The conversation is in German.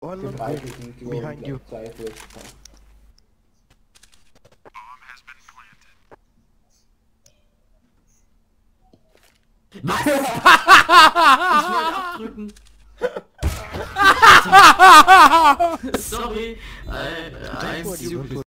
One Den on dreißigen Kilo behind you. Zweifel. Was? Ich wollte abdrücken. Sorry. I'm stupid.